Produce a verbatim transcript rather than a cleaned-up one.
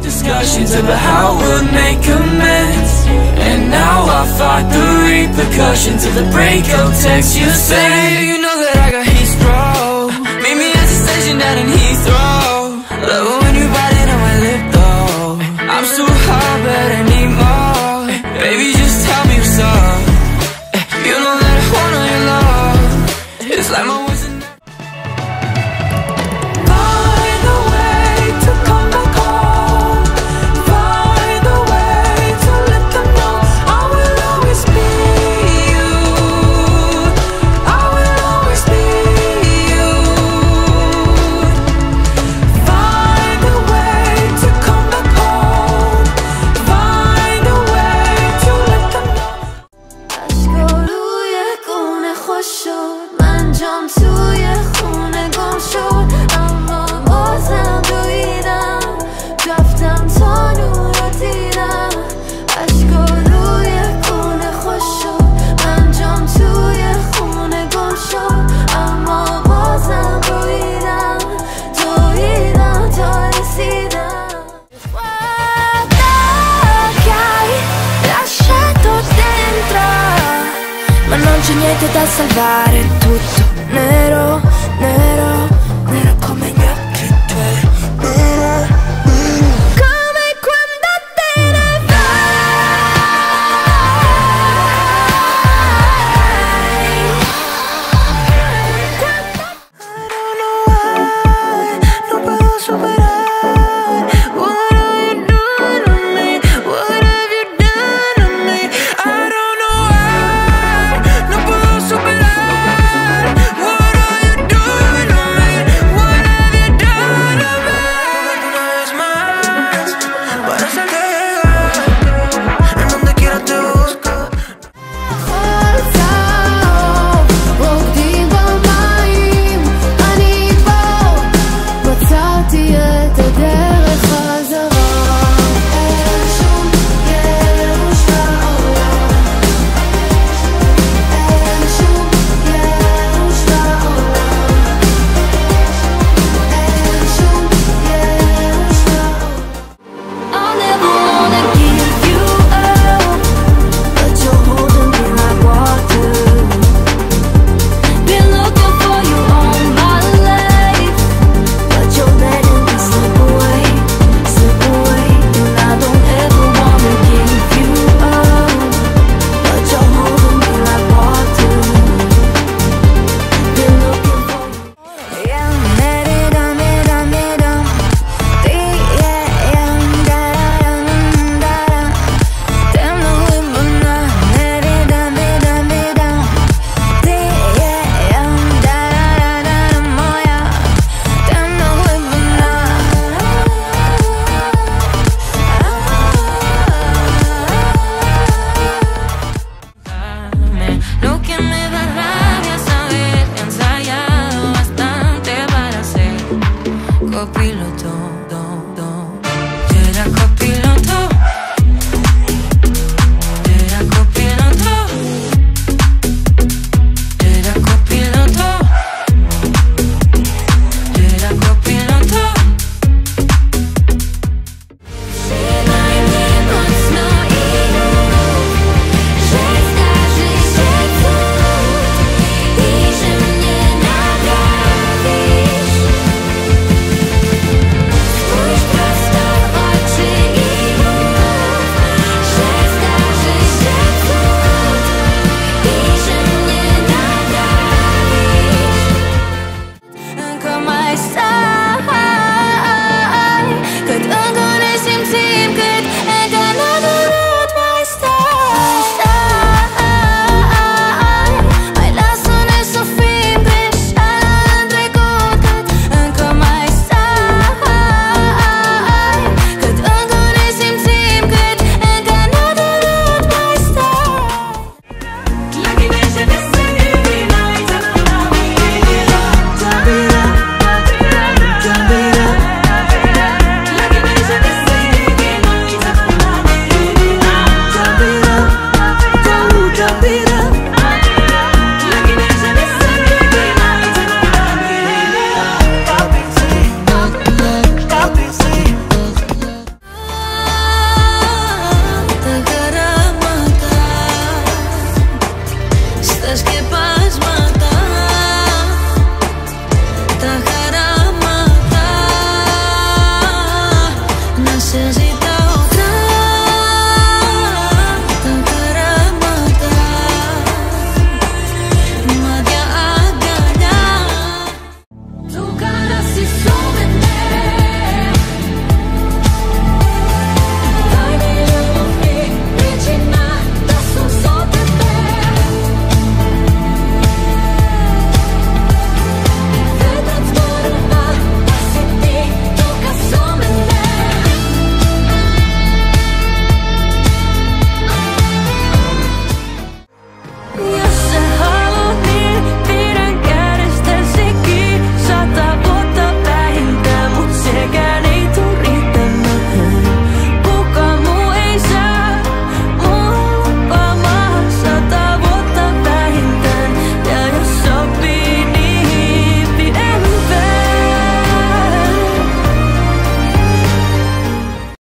Discussions about how we'll make amends, and now I fight the repercussions of the breakup text you say. You know that I got heat stroke. Meet me at the station down in Heathrow. Love it when you bite it on my lip though. I'm so high but I need more. Baby, just tell me what's up. You know that I want all your love. It's like my words are not. Find a way to come back home. Find a way to let them know I will always be you. I will always be you. Find a way to come back home. Find a way to let them know. اشکا روی گونه خوش شد، من جام توی خونه گم شد، اما بازم دویدم، رفتم تا نور رو دیدم. اشکا روی گونه خوش شد، من جام توی خونه گم شد، اما بازم دویدم، دویدم تا رسیدم. Guarda che hai lasciato dentro, ma non c'è niente da salvare, tutto nero.